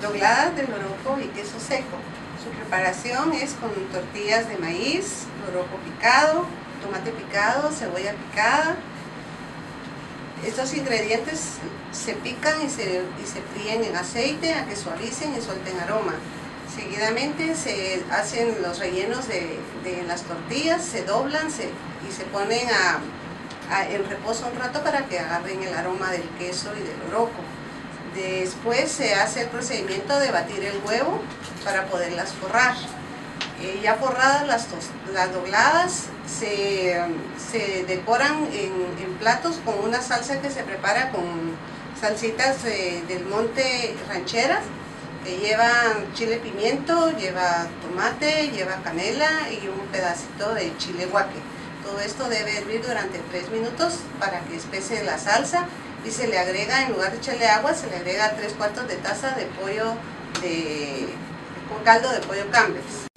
Dobladas de loroco y queso seco. Su preparación es con tortillas de maíz, loroco picado, tomate picado, cebolla picada. Estos ingredientes se pican y se fríen en aceite a que suavicen y suelten aroma. Seguidamente se hacen los rellenos de las tortillas, se doblan y se ponen en reposo un rato para que agarren el aroma del queso y del loroco. Después se hace el procedimiento de batir el huevo para poderlas forrar. Ya forradas las dobladas se decoran en platos con una salsa que se prepara con salsitas del monte rancheras, que lleva chile pimiento, lleva tomate, lleva canela y un pedacito de chile guaque. Todo esto debe hervir durante 3 minutos para que espese la salsa y se le agrega, en lugar de echarle agua, se le agrega 3/4 de taza de pollo, con caldo de pollo Campbell's.